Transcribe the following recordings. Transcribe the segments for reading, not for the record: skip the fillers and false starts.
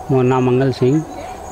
मोर नाम मंगल सिंह।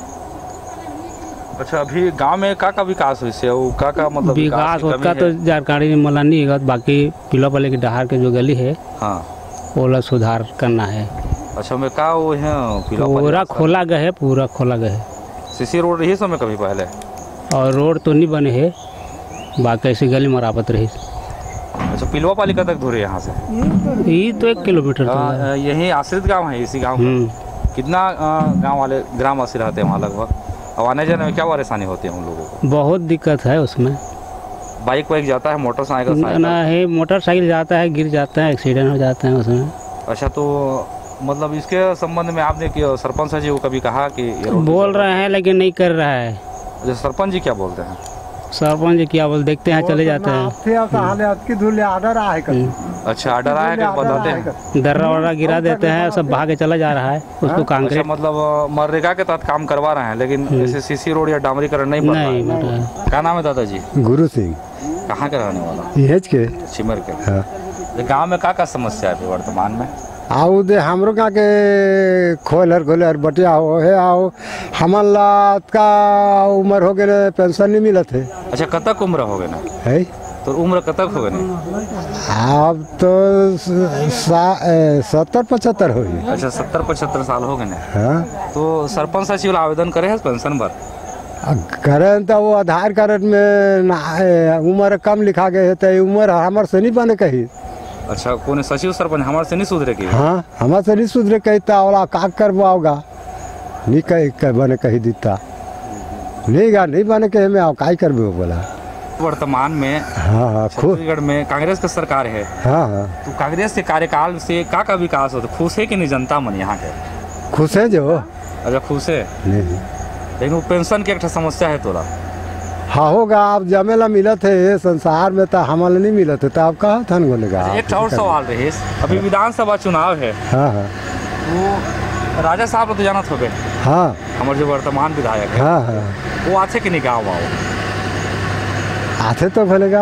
अच्छा, अभी गांव में का विकास हुई से वो का मतलब विकास उसका तो जानकारी मला नहीं है, बाकी पिलापल्ली की डहार के जो गली है हाँ ओला सुधार करना है। अच्छा, मैं का वो है पूरा खोला गया है, पूरा खोला गया है। सीसी रोड रही समय कभी पहले और रोड तो नहीं बने है, बाकी ऐसी गली मरामत रही। अच्छा, पिलवापाली का तक दूर है यहाँ से? ये तो 1 किलोमीटर तो यही आश्रित गांव है इसी गांव में। कितना गांव वाले ग्रामवासी रहते हैं वहाँ लगभग? अब आने जाने में क्या परेशानी होती है उन लोगों को? बहुत दिक्कत है उसमें। बाइक वाइक जाता है, मोटरसाइकिल ना है, मोटरसाइकिल जाता है, गिर जाता है, एक्सीडेंट हो जाता है उसमें। अच्छा, तो मतलब इसके संबंध में आपने सरपंच जी को कभी कहा कि बोल रहे हैं लेकिन नहीं कर रहा है। अच्छा, सरपंच जी क्या बोलते हैं? सरपंच जी क्या बोल, देखते हैं, चले जाते हैं। अच्छा, आर्डर आया है बताते हैं, दर्रा वर्रा गिरा देते हैं, सब भागे चला जा रहा है उसको कांक्रीट। अच्छा, मतलब मनरेगा के तहत काम करवा रहे हैं लेकिन ऐसे सीसी रोड या डामरीकरण नहीं बन रहा है। क्या नाम है दादाजी? गुरु सिंह। कहाँ के रहने वाला? यह के चिमर के। गाँव में का समस्या है वर्तमान में? आओ दे हमरो का के खोलर बटिया हो है। आओ हमला का उम्र हो गए, पेंशन नहीं मिलत है। अच्छा, कतक उम्र हो गए ना है? तो उम्र कतक हो गए? अब तो 70-75 हो गए। अच्छा, 70-75 साल हो गए ना। हाँ, तो सरपंच साहब आवेदन करे है पेंशन पर? करें तो वो आधार कार्ड में उम्र कम लिखा गए है, तो उम्र हमारे से नहीं बने कही। अच्छा, कौन सचिव सरपंच हमारे से नहीं सुधरे की? हाँ, हमारे से नहीं सुधरे कहता वाला का करवाओगा, नहीं कह बने कही देता नहीं बने कहे में आओ का करबे बोला। वर्तमान में हाँ छत्तीसगढ़ में कांग्रेस की सरकार है। हाँ, तो कांग्रेस के कार्यकाल से का विकास हो? तो खुश है कि नहीं जनता मन यहाँ के? खुश है जो। अच्छा, खुश है नहीं, लेकिन वो पेंशन की एक समस्या है तोरा। हाँ होगा, आप जमेला मिलत है संसार में, तो हमारे नहीं मिलत है, तो आप कहा था बोलेगा। एक और सवाल रहे, अभी विधानसभा चुनाव है। हाँ हाँ, वो राजा साहब तो जानत हो गए। हाँ, हमारे जो वर्तमान विधायक है, हाँ हाँ, वो आते कि नहीं गाँव आओ? आते तो बोलेगा।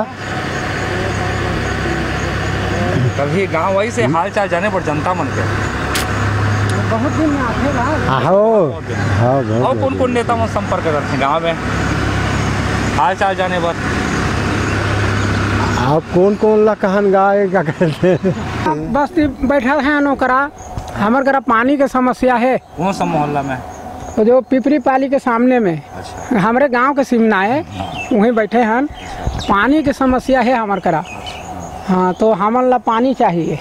कभी गाँव वही से हाल चाल जाने पर जनता मन के बहुत दिन में आते हैं। हाँ, और कौन नेता में संपर्क करते हैं गाँव में हाल चाल जाने पर? आप कौन ला कहन गाय का कहते हैं? बस बैठा है नौकरा, हमारे घर पानी की समस्या है। कौन सा मोहल्ला में? तो जो पिपरी पाली के सामने में। अच्छा। हमारे गांव के सिमना है, वहीं बैठे हैं। पानी की समस्या है हमारे करा। हाँ, तो हमारे ला पानी चाहिए।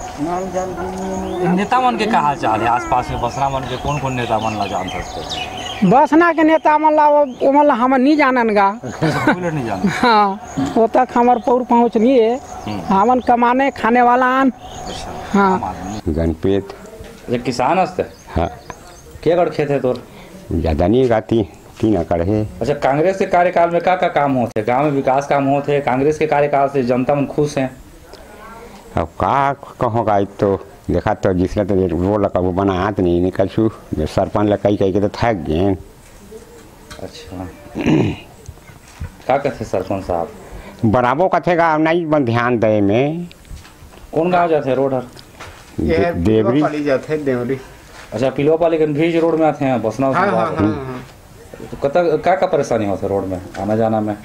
नेता मन के कहा चाल है आसपास में? बसना मन के कौन नेता मन ला जान सकते हैं? बसना के नेता मन ला वो हम नहीं जानन गा। नहीं जान। हाँ, वो तक हमारे पौर पहुँच नहीं है। हमन कमाने खाने वाला आन। हाँ, गणपेत ये किसान हस्ते। हाँ, क्या कर खेत है तोर? ज्यादा नहीं गाती, 3 एकड़ है। अच्छा, कांग्रेस के कार्यकाल में का काम होते? गांव में विकास काम होते? कांग्रेस के कार्यकाल से जनता मन खुश है? अब का कहोगा, तो देखा तो जिसने तो वो लगा वो बना हाथ नहीं निकल छू, सरपंच लकई कही के तो थक गए। अच्छा, क्या कहते सरपंच साहब? बराबर कथेगा नहीं बन ध्यान दे में। कौन गाँव जाते रोड हर? देवरी जाते देवरी। अच्छा, पिलवापाली के बीच रोड में आते हैं बसना। तो कतक का परेशानी होता है रोड में आना जाना में?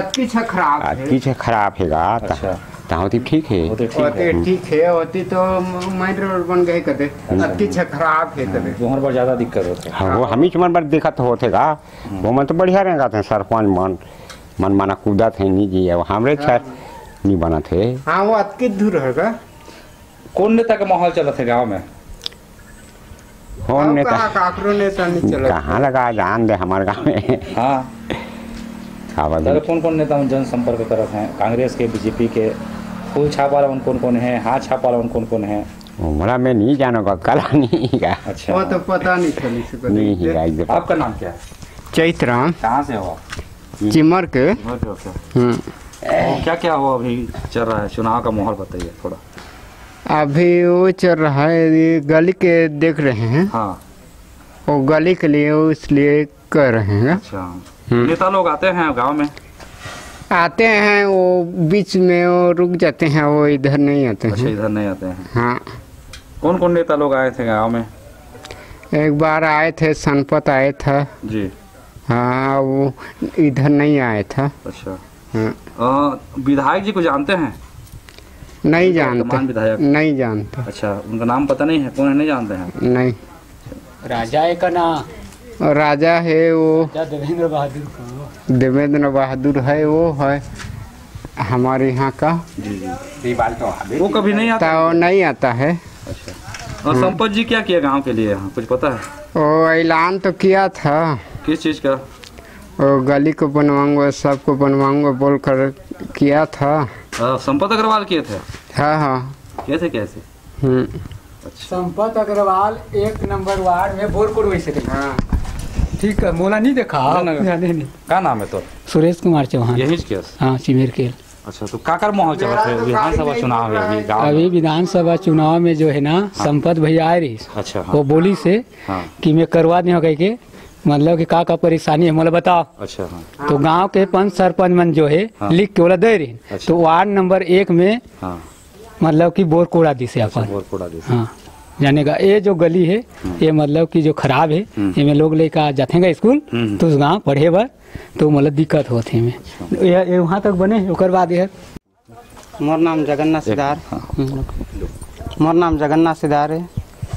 खराब है। अच्छा, होती ठीक है, ठीक है, होती तो मेन रोड बन गए कदे अच्छा खराब है कदे वहाँ पर ज्यादा दिक्कत होती है। हाँ, वो हम ही मन पर दिक्कत होतेगा। वो मन तो बढ़िया रहेगा थे, सरपंच मन माना कूदा थे नहीं जी, हमरे नहीं बना थे। हाँ, वो अतकी दूर है। कौन नेता का माहौल चला थे गाँव में? कौन नेता? नेता नहीं चला। कहाँ लगा जान दे हमारे गाँव में। हाँ, कौन नेता जनसंपर्क करत हैं? कांग्रेस के, बीजेपी के? फूल छाप वाला कौन है? हाथ छाप वाला कौन है? उमरा में नहीं जानोगा, कला नहीं का। अच्छा, वो तो पता नहीं चली नहीं। आपका नाम क्या है? चैतराम। कहाँ से हो? चिमर के। क्या क्या हो अभी चल रहा है? चुनाव का माहौल बताइए थोड़ा। अभी वो चल रहा है, गली के देख रहे हैं। हाँ, वो गली के लिए इसलिए कर रहे हैं। अच्छा, नेता लोग आते हैं गांव में? आते हैं, वो बीच में वो रुक जाते हैं, वो इधर नहीं आते हैं। अच्छा, इधर नहीं आते हैं। हाँ, कौन नेता लोग आए थे गांव में? एक बार आए थे, संपत आए था। जी। हाँ, वो इधर नहीं आए था। अच्छा। हाँ। विधायक जी को जानते हैं? नहीं वर्तमान जानते, विधायक? नहीं जानते। अच्छा, उनका नाम पता नहीं है, कौन है, नहीं जानते हैं? नहीं। राजा है का नाम? और राजा है वो देवेंद्र बहादुर। देवेंद्र बहादुर है, वो है हमारे यहाँ का। जी जी। वो कभी नहीं आता? वो नहीं आता है। अच्छा। और संपत जी क्या किया गांव के लिए यहाँ, कुछ पता है? वो ऐलान तो किया था। किस चीज़ का? वो गली को बनवाऊंगा, सबको बनवाऊंगा बोल कर किया था। संपत अग्रवाल किए थे? हाँ हाँ। कैसे कैसे? संपत अग्रवाल 1 नंबर वार्ड में बोरकुड़ वैसे। हाँ ठीक है, मोला नहीं देखा। नहीं। क्या नाम है तो? सुरेश कुमार चौहान। यही केस? हाँ, चिमेर केल। अच्छा, तो क्या माहौल चल रहा है? विधानसभा चुनाव है अभी गाँव में। अभी विधानसभा चुनाव में जो है ना, संपत भैया आए रही। अच्छा। वो बोली से कि मैं करवा दी हो कह के, मतलब कि का परेशानी है मोला बताओ। अच्छा। हाँ। तो गांव के पंच सरपंच मन जो है लिख के बोला दे रही। अच्छा। तो वार्ड नंबर 1 में मतलब कि बोर कोड़ा दी से अपन। बोर कोड़ा दी। हाँ, जाने का ये जो गली है ये मतलब कि जो खराब है, इसमें लोग लेकर जाते हैं स्कूल, तो उस गाँव पढ़े बर तो मतलब दिक्कत होती है। ये वहाँ तक बने ओकर बाद है। मोर नाम जगन्नाथ सिदार। मोर नाम जगन्नाथ सिदार है।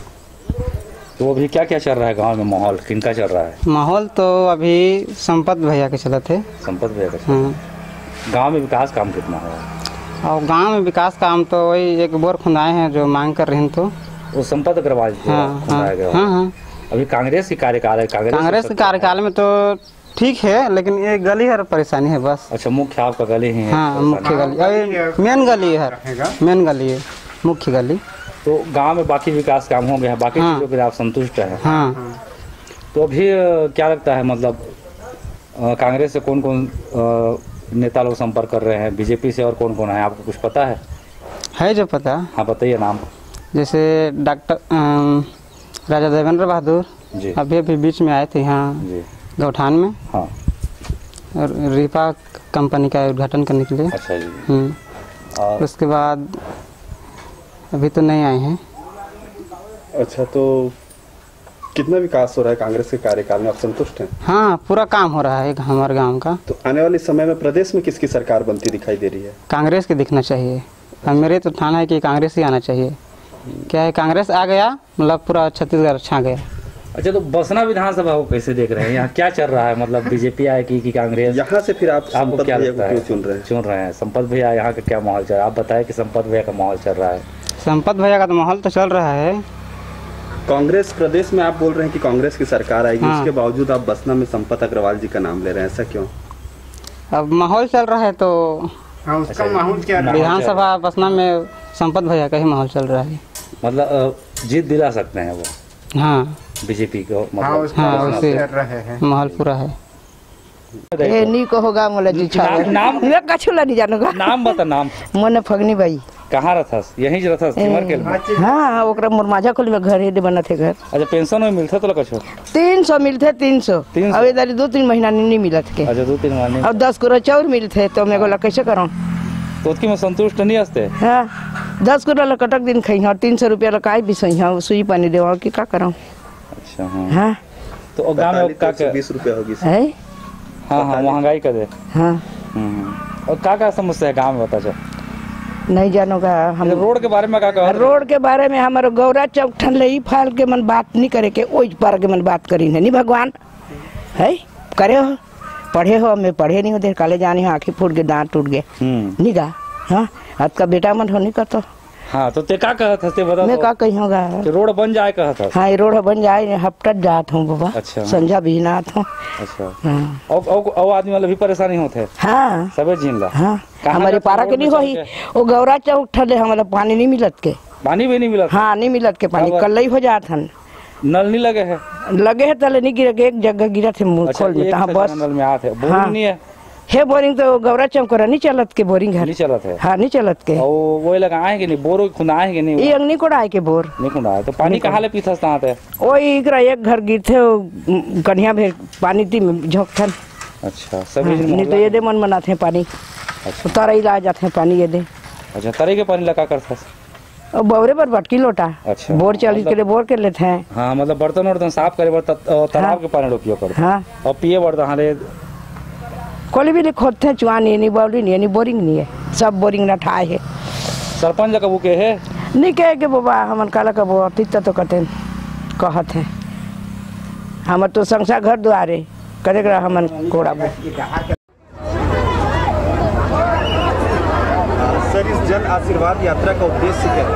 तो अभी क्या क्या चल रहा है गांव में, माहौल किनका चल रहा है? माहौल तो अभी संपत भैया के चलत है। संपत भैया का? हाँ। गांव में विकास काम कितना हुआ? और गांव में विकास काम तो वही एक बोर खुदाए हैं जो मांग कर रहे हैं। तो वो संपत अग्रवाल जी खुदाया गया। हाँ। अभी कांग्रेस की कार्यकाल है। कांग्रेस के कार्यकाल में तो ठीक है, लेकिन ये गली है परेशानी है बस। अच्छा, मुख्य आपका गली ही है? हाँ, मुख्य गली, मेन गली है, मेन गली है, मुख्य गली। तो गांव में बाकी विकास काम हो गया है, बाकी चीजों के लिए आप संतुष्ट हैं? हाँ। तो अभी क्या लगता है, मतलब कांग्रेस से कौन कौन नेता लोग संपर्क कर रहे हैं, बीजेपी से और कौन कौन है, आपको कुछ पता है? जो पता। हाँ, बताइए नाम। जैसे डॉक्टर राजा देवेंद्र बहादुर जी अभी बीच में आए थे यहाँ गौठान में। हाँ। और रिपा कंपनी का उद्घाटन करने के लिए। अच्छा जी। और उसके बाद अभी तो नहीं आए हैं। अच्छा, तो कितना विकास हो रहा है कांग्रेस के कार्यकाल में, आप संतुष्ट हैं? हाँ, पूरा काम हो रहा है हमारे गांव का। तो आने वाले समय में प्रदेश में किसकी सरकार बनती दिखाई दे रही है? कांग्रेस के दिखना चाहिए। और मेरे तो ठाना है कि कांग्रेस ही आना चाहिए। क्या है, कांग्रेस आ गया मतलब पूरा छत्तीसगढ़ छा गया। अच्छा, तो बसना विधानसभा को कैसे देख रहे हैं? यहाँ क्या चल रहा है, मतलब बीजेपी आएगी कि कांग्रेस? यहाँ से फिर आपको क्या लगता है चुन रहे हैं? संपत भैया, यहाँ का क्या माहौल चल रहा है? आप बताएं कि संपत भैया का माहौल चल रहा है। संपत भैया का तो माहौल तो चल रहा है। कांग्रेस प्रदेश में आप बोल रहे हैं कि कांग्रेस की सरकार आएगी। हाँ। उसके बावजूद आप बसना में संपत अग्रवाल जी का नाम ले रहे हैं, ऐसा क्यों? अब माहौल चल रहा है तो उसका माहौल क्या? विधानसभा बसना में संपत भैया का ही माहौल चल रहा है। मतलब जीत दिला सकते हैं वो? हाँ, बीजेपी को मतलब? हाँ, उसे माहौल पूरा है। ये नहीं को होगा मोला जी छा नाम मैं कछु ला नहीं जानूंगा। नाम बता। नाम? मोने फगनी बाई। कहाँ रहथस? यहीं रहथस सिमर के? हाँ, ओकरा मोर माझा खोल में घर है बना थे घर। अच्छा, पेंशन में मिलता तो कछु? 300 मिलते। 300 अब इधर 2-3 महीना नहीं मिलत के। अच्छा, 2-3 महीने। अब 10 करोड़ चाउर मिलते तो मैं बोला कैसे करूँ? तो उसकी में संतुष्ट नहीं हंसते? हाँ, 10 करोड़ कटक दिन खाई और 300 रुपया लकाई भी सही है, सुई पानी देवा कि का करूँ? अच्छा। हाँ। हाँ, तो गाँव में क्या 20 रुपया होगी? है। हाँ हाँ, महंगाई का दे। हाँ। और क्या समस्या है गाँव में, बता चल? नहीं जानोगा हम। रोड के बारे में क्या कह? रोड के बारे में हमारे गौरा चौक ठन ले ही फाल के मन बात नहीं करे के, ओज पर के मन बात करी नहीं भगवान है। करे हो, पढ़े हो, मैं पढ़े नहीं हो, देर काले जाने आँखें फूट गए, दांत टूट गए, निगा। हाँ, आज का बेटा मन हो नहीं करता। हाँ, तो ते का कहत हते बता? मैं का कही होगा कि रोड बन जाए कहत हस? हाँ, ये रोड बन जाए, हफ्ता जात हूँ बाबा। अच्छा। संझा भी नाथ हूँ। अच्छा। हाँ। और आदमी वाला भी परेशानी होते है? हाँ, सबे झील ला। हाँ, हमारे पारा के नहीं होई, वो गौरा चौक ठले हमारा पानी नहीं मिलत के। पानी भी नहीं मिलत? हाँ, नहीं मिलत के पानी, कल ही हो जात हन। नल नहीं लगे है? लगे है तले नहीं गिरे, एक जगह गिरा थे मुंह खोल में। अच्छा, बस नल में आते है, बोरिंग नहीं है? है बोरिंग तो गौरा चौक नहीं चलत के, बोरिंग है नहीं चलत है। हाँ, नहीं चलत के। और वो लगा आए कि नहीं, बोर खुदा आए कि नहीं? ये अंगनी कोड़ा आए के बोर नहीं खुदा है, तो पानी कहाँ ले पीथस तात है? ओई इकरा एक घर गिरथे कन्या भे पानी ती में झोंकथन। अच्छा, सभी नहीं तो ये दे मन मनाते हैं पानी। अच्छा। तारा ही ला जाते हैं पानी ये दे। अच्छा, तरे के पानी लगा करथस? और बोरे पर बटकी लोटा। अच्छा। बोर 40 के लिए बोर कर लेते हैं। हाँ मतलब बर्तन वर्तन साफ करे तालाब के पानी उपयोग करते हाँ और पिए बर्तन हाले कोली भी खोदते हैं, चुआ नहीं बाउली नहीं बोरिंग नहीं है, सब बोरिंग ना ठाए है। सरपंच कबू के है नहीं कहे के बाबा हमन काला कबो अतीत तो कहते कहत हैं हमर तो संसार घर द्वारे करे हमन कोड़ा। सर इस जन आशीर्वाद यात्रा का उद्देश्य क्या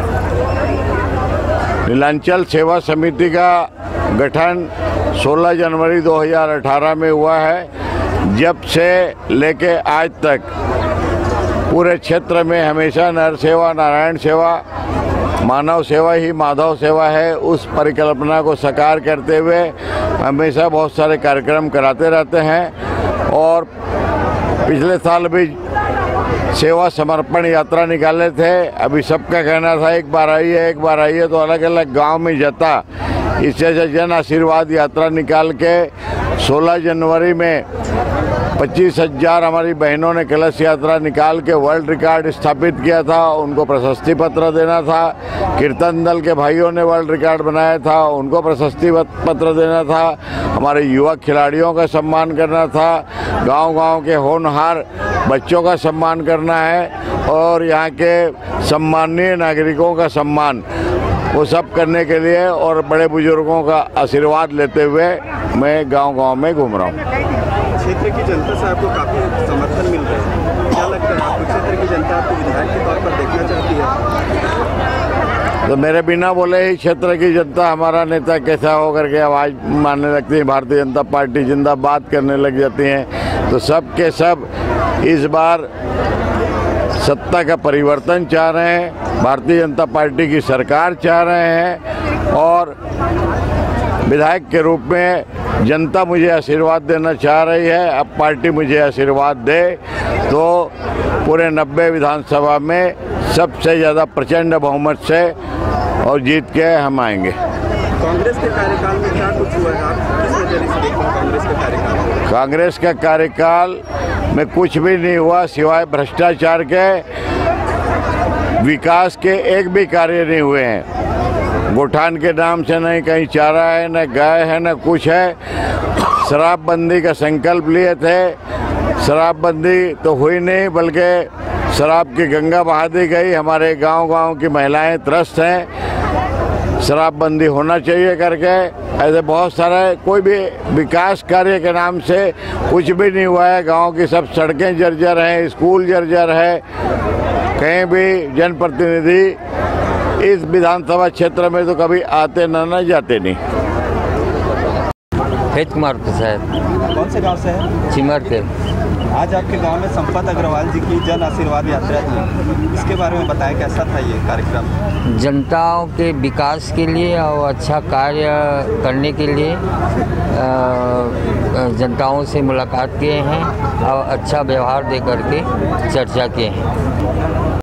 है? नीलांचल सेवा समिति का गठन 16 जनवरी 2018 में हुआ है। जब से लेके आज तक पूरे क्षेत्र में हमेशा नर सेवा, नारायण सेवा, मानव सेवा ही माधव सेवा है, उस परिकल्पना को साकार करते हुए हमेशा बहुत सारे कार्यक्रम कराते रहते हैं। और पिछले साल भी सेवा समर्पण यात्रा निकाले थे। अभी सबका कहना था एक बार आइए तो अलग अलग गांव में जाता। इससे जन आशीर्वाद यात्रा निकाल के 16 जनवरी में 25,000 हमारी बहनों ने कलश यात्रा निकाल के वर्ल्ड रिकॉर्ड स्थापित किया था। उनको प्रशस्ति पत्र देना था। कीर्तन दल के भाइयों ने वर्ल्ड रिकॉर्ड बनाया था, उनको प्रशस्ति पत्र देना था। हमारे युवा खिलाड़ियों का सम्मान करना था। गांव-गांव के होनहार बच्चों का सम्मान करना है और यहाँ के सम्मानीय नागरिकों का सम्मान वो सब करने के लिए और बड़े बुजुर्गों का आशीर्वाद लेते हुए मैं गांव-गांव में घूम रहा हूँ। क्षेत्र की जनता से आपको काफी समर्थन मिल रहा है, क्या लगता है आपको क्षेत्र की जनता आपको विधायक के तौर पर देखना चाहती है? तो मेरे बिना बोले ही क्षेत्र की जनता हमारा नेता कैसा हो करके आवाज़ मारने लगती है, भारतीय जनता पार्टी जिंदाबाद करने लग जाती हैं। तो सब के सब इस बार सत्ता का परिवर्तन चाह रहे हैं, भारतीय जनता पार्टी की सरकार चाह रहे हैं और विधायक के रूप में जनता मुझे आशीर्वाद देना चाह रही है। अब पार्टी मुझे आशीर्वाद दे तो पूरे 90 विधानसभा में सबसे ज़्यादा प्रचंड बहुमत से और जीत के हम आएंगे। कांग्रेस के कार्यकाल में क्या कुछ हुआ है? आप किस नजरिए से देखते हैं कांग्रेस के कार्यकाल? कांग्रेस का कार्यकाल में कुछ भी नहीं हुआ सिवाय भ्रष्टाचार के। विकास के एक भी कार्य नहीं हुए हैं। गोठान के नाम से नहीं कहीं चारा है, न गाय है, न कुछ है। शराबबंदी का संकल्प लिए थे, शराबबंदी तो हुई नहीं बल्कि शराब की गंगा बहा दी गई। हमारे गांव-गांव की महिलाएं त्रस्त हैं, शराबबंदी होना चाहिए करके। ऐसे बहुत सारे कोई भी विकास कार्य के नाम से कुछ भी नहीं हुआ है। गांव की सब सड़कें जर्जर हैं, स्कूल जर्जर है। कहीं भी जनप्रतिनिधि इस विधानसभा क्षेत्र में तो कभी आते न जाते नहीं। हेत कुमार प्रसाद। कौन से गांव से है? चिमर के। आज आपके गांव में संपत अग्रवाल जी की जन आशीर्वाद यात्रा थी, इसके बारे में बताएं कैसा था ये कार्यक्रम? जनताओं के विकास के लिए और अच्छा कार्य करने के लिए जनताओं से मुलाकात किए हैं और अच्छा व्यवहार दे करके चर्चा किए हैं।